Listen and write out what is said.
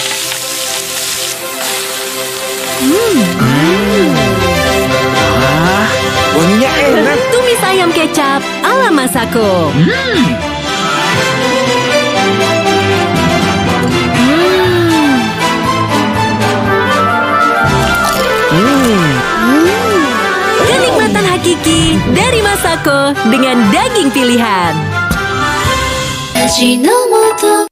Wah, wanginya enak. Tumis ayam kecap ala Masako. Kenikmatan hakiki dari Masako dengan daging pilihan.